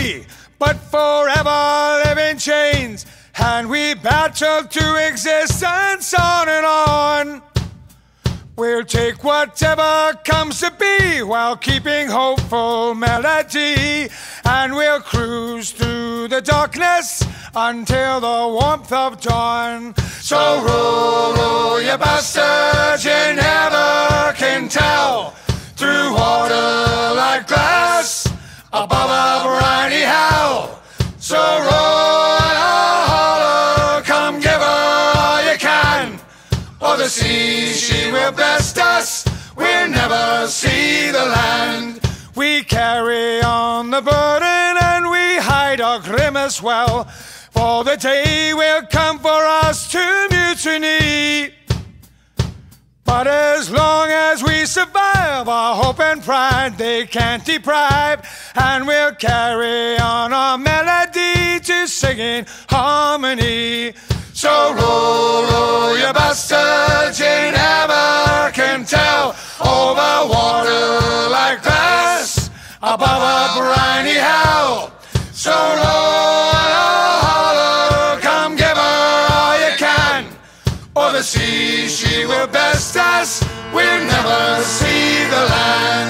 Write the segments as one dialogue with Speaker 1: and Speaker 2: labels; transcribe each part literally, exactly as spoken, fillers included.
Speaker 1: free, but forever live in chains. And we battle to existence on and on. We'll take whatever comes to be while keeping hopeful melody. And we'll cruise through the darkness until the warmth of dawn. So roll, roll, you bastards, you never can tell. Through water like glass, above a briny hell. So roll and holler, come give her all you can. Or the sea, she will best us, we'll never see the land. We carry on the burden and we hide our grimace well, for the day will come for us to mutiny. But as long as we survive, our hope and pride they can't deprive. And we'll carry on our melody to sing in harmony. So roll, roll, you bastards, you never can tell. Over water like glass, above a briny hell. So roll and holler, come give her all you can. Or the sea, she will best us, we'll never see the land.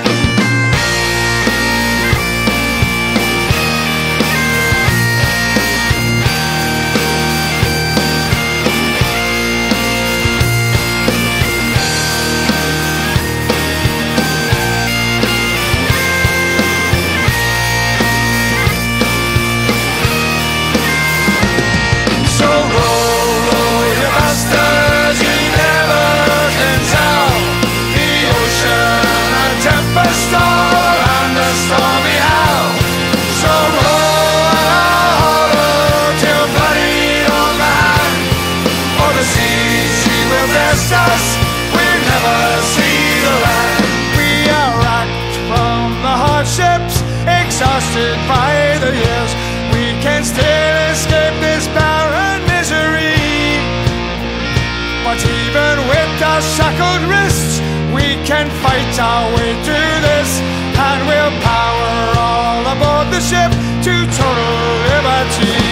Speaker 1: Us, we'll never see the land. We are racked from the hardships, exhausted by the years. We can still escape this barren misery. But even with our shackled wrists, we can fight our way through this. And we'll power all aboard the ship to total liberty.